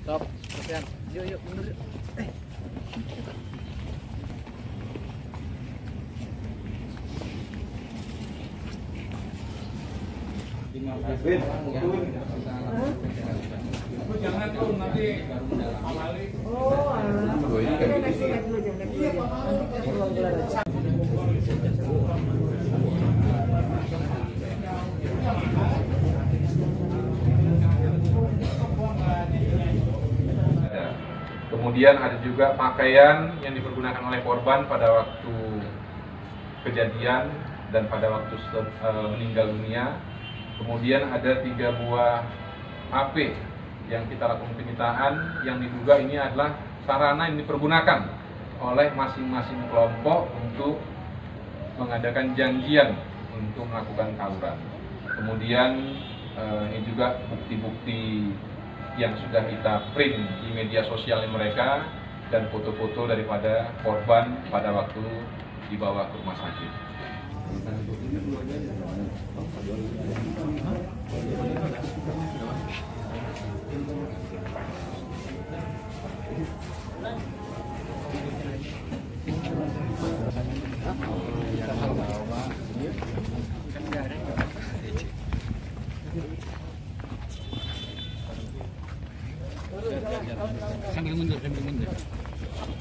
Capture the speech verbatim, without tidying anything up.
Stop, Sofian. Yuk, yuk, mundur yuk. Eh. Jangan tuh nanti amali. Oh, naik dulu, naik dulu, nanti Kemudian ada juga pakaian yang dipergunakan oleh korban pada waktu kejadian dan pada waktu uh, meninggal dunia. Kemudian ada tiga buah H P yang kita lakukan penyitaan yang diduga ini adalah sarana yang dipergunakan oleh masing-masing kelompok untuk mengadakan janjian untuk melakukan tawuran. Kemudian uh, ini juga bukti-bukti yang sudah kita print di media sosial mereka dan foto-foto daripada korban pada waktu dibawa ke rumah sakit. Sambil mundur, sambil mundur.